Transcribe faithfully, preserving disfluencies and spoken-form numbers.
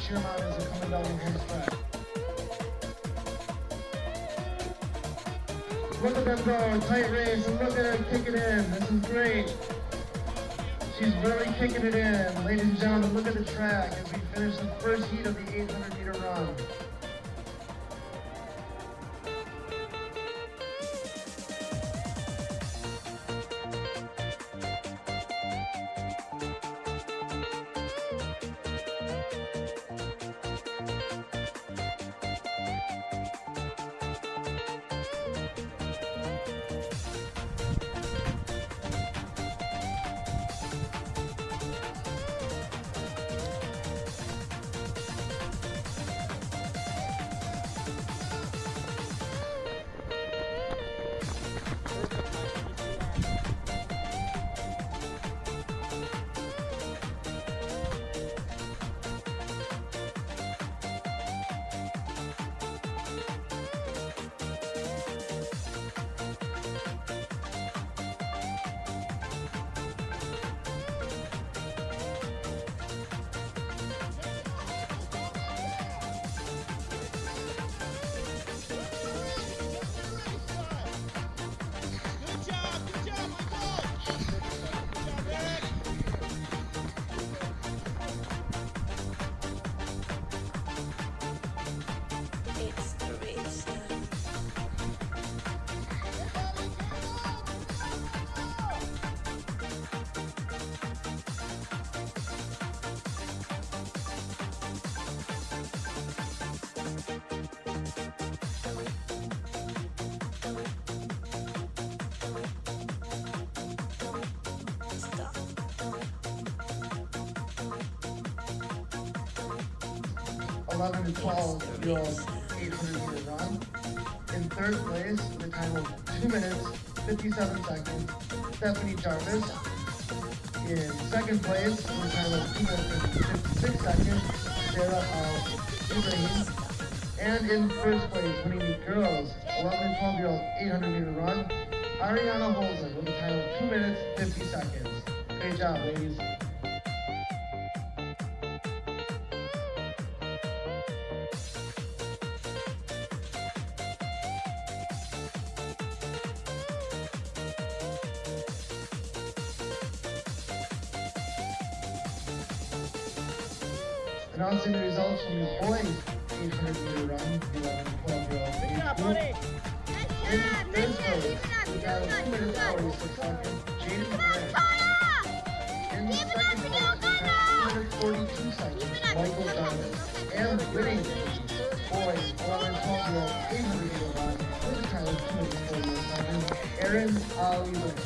cheer them on as they're coming down the home stretch. Look at them go, tight race, and look at her kick it in. This is great. She's really kicking it in. Ladies and gentlemen, look at the track as we finish the first heat of the eight hundred meter run. eleven to twelve year old eight hundred meter run. In third place with a time of two minutes, fifty-seven seconds, Stephanie Jarvis. In second place with a time of two minutes, fifty-six seconds, Sarah uh, Ibrahim. And in first place, winning the girls eleven to twelve year old eight hundred meter run, Ariana Holzen with a time of two minutes, fifty seconds. Great job, ladies. Announcing the results from the boys eight hundred meter run, the eleven to twelve year old age group. In third place, we got a two minutes forty-six seconds, Jaden Grant. In second place, we got two minutes forty-two seconds, Michael Jarvis. And winning boys eleven to twelve year old eight hundred meter run, with a time of two minutes forty-eight seconds, Aaron Ali.